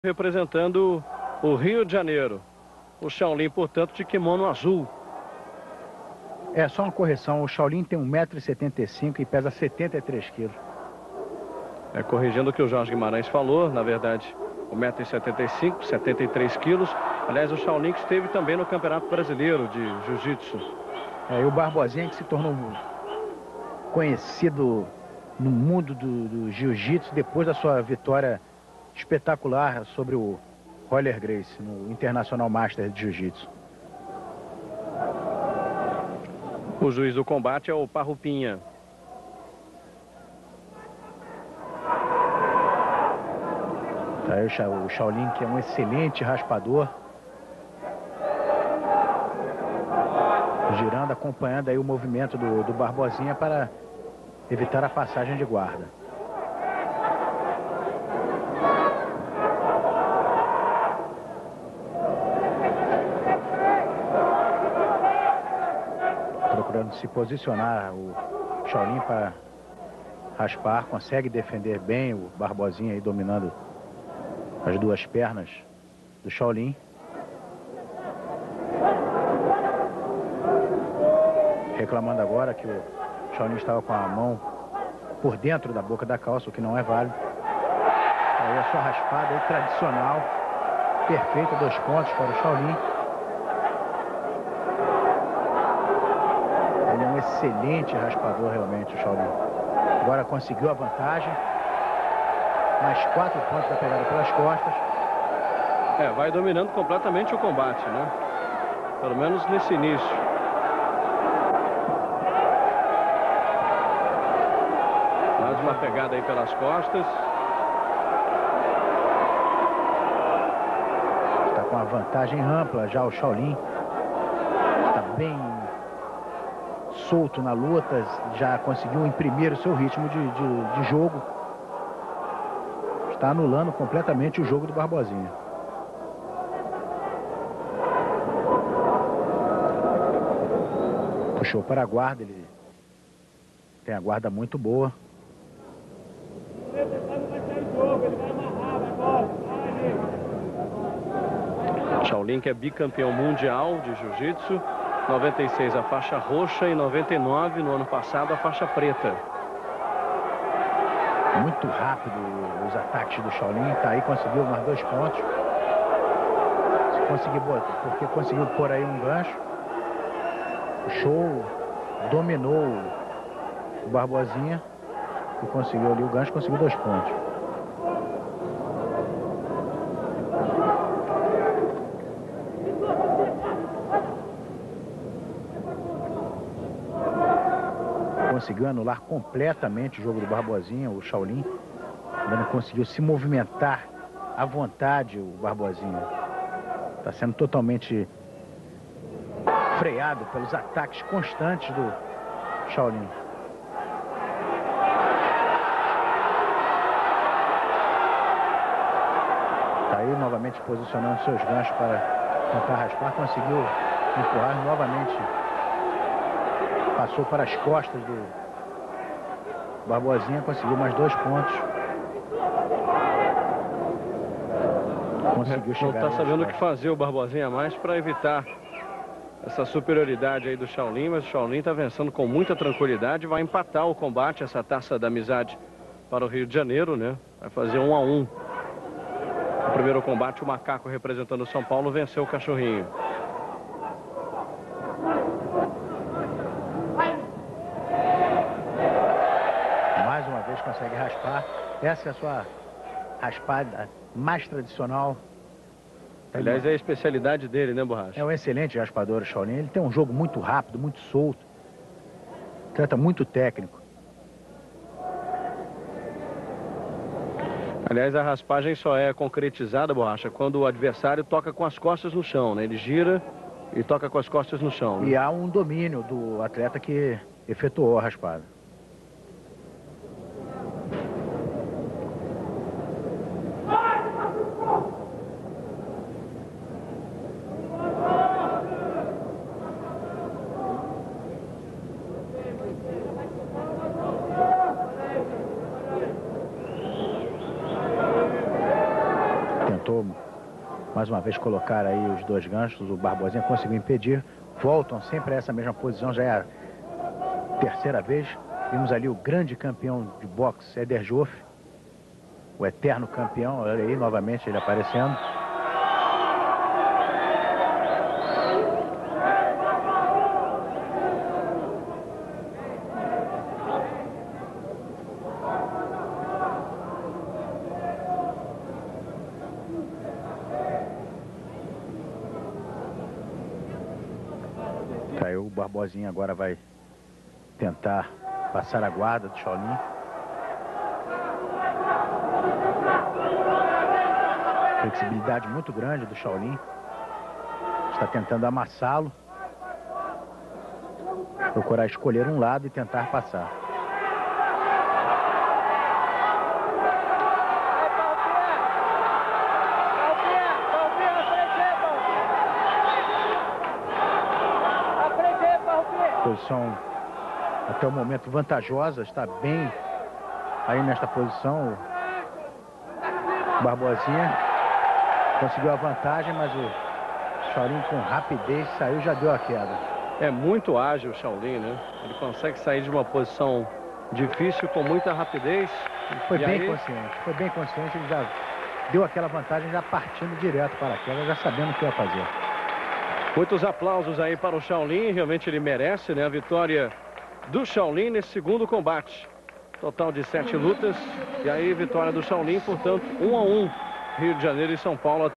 representando o Rio de Janeiro. O Shaolin, portanto, de kimono azul. É só uma correção, o Shaolin tem 1,75 m e pesa 73 kg. Corrigindo o que o Jorge Guimarães falou, na verdade, 1,75 m, 73 kg. Aliás, o Shaolin que esteve também no Campeonato Brasileiro de Jiu-Jitsu. E o Barbosinha que se tornou conhecido no mundo do Jiu-Jitsu depois da sua vitória espetacular sobre o Royler Gracie no International Master de Jiu-Jitsu. O juiz do combate é o Parrupinha. Tá aí o Shaolin, que é um excelente raspador. Girando, acompanhando aí o movimento do Barbosinha para evitar a passagem de guarda. Procurando se posicionar o Shaolin para raspar, consegue defender bem o Barbosinha aí dominando as duas pernas do Shaolin. Reclamando agora que o Shaolin estava com a mão por dentro da boca da calça, o que não é válido. Aí a sua raspada aí, tradicional, perfeita, 2 pontos para o Shaolin. Ele é um excelente raspador realmente, o Shaolin. Agora conseguiu a vantagem. Mais 4 pontos da pegada pelas costas. Vai dominando completamente o combate, né? Pelo menos nesse início. Mais uma pegada aí pelas costas. Está com uma vantagem ampla já o Shaolin. Está bem solto na luta. Já conseguiu imprimir o seu ritmo de jogo. Está anulando completamente o jogo do Barbosinha. Puxou para a guarda, ele tem a guarda muito boa. Shaolin, que é bicampeão mundial de jiu-jitsu, 96 a faixa roxa e 99 no ano passado a faixa preta. Muito rápido os ataques do Shaolin, tá aí, conseguiu mais 2 pontos. Se conseguir botar, porque conseguiu pôr aí um gancho. Puxou, dominou o Barbosinha e conseguiu ali o gancho, conseguiu 2 pontos. Conseguiu anular completamente o jogo do Barbosinha, o Shaolin. Ainda não conseguiu se movimentar à vontade o Barbosinha. Está sendo totalmente freado pelos ataques constantes do Shaolin. Está aí novamente posicionando seus ganchos para tentar raspar. Conseguiu empurrar novamente. Passou para as costas do Barbosinha, conseguiu mais 2 pontos. Conseguiu chegar. Não está sabendo o que fazer o Barbosinha mais para evitar essa superioridade aí do Shaolin, mas o Shaolin está vencendo com muita tranquilidade. Vai empatar o combate, essa taça da amizade para o Rio de Janeiro, né? Vai fazer 1 a 1. No primeiro combate, o Macaco, representando o São Paulo, venceu o Cachorrinho. Mais uma vez consegue raspar. Essa é a sua raspada mais tradicional. Aliás, é a especialidade dele, né, Borracha? É um excelente raspador, o Shaolin. Ele tem um jogo muito rápido, muito solto. Trata muito técnico. Aliás, a raspagem só é concretizada, Borracha, quando o adversário toca com as costas no chão, né? Ele gira e toca com as costas no chão, né? E há um domínio do atleta que efetuou a raspada. tentou mais uma vez colocar aí os dois ganchos, o Barbosinha conseguiu impedir. Voltam sempre a essa mesma posição, já é a terceira vez. Vimos ali o grande campeão de boxe, Éder Joffre, o eterno campeão, olha aí novamente ele aparecendo. Caiu, o Barbosinha agora vai tentar passar a guarda do Shaolin. Flexibilidade muito grande do Shaolin. Está tentando amassá-lo. Procurar escolher um lado e tentar passar. Posição até o momento vantajosa, está bem aí nesta posição. O Barbosinha conseguiu a vantagem, mas o Shaolin com rapidez saiu, já deu a queda. É muito ágil o Shaolin, né? Ele consegue sair de uma posição difícil com muita rapidez. Foi bem consciente, ele já deu aquela vantagem, já partindo direto para a queda, já sabendo o que ia fazer. Muitos aplausos aí para o Shaolin, realmente ele merece, né? A vitória do Shaolin nesse segundo combate. Total de 7 lutas, e aí vitória do Shaolin, portanto, 1-1, Rio de Janeiro e São Paulo.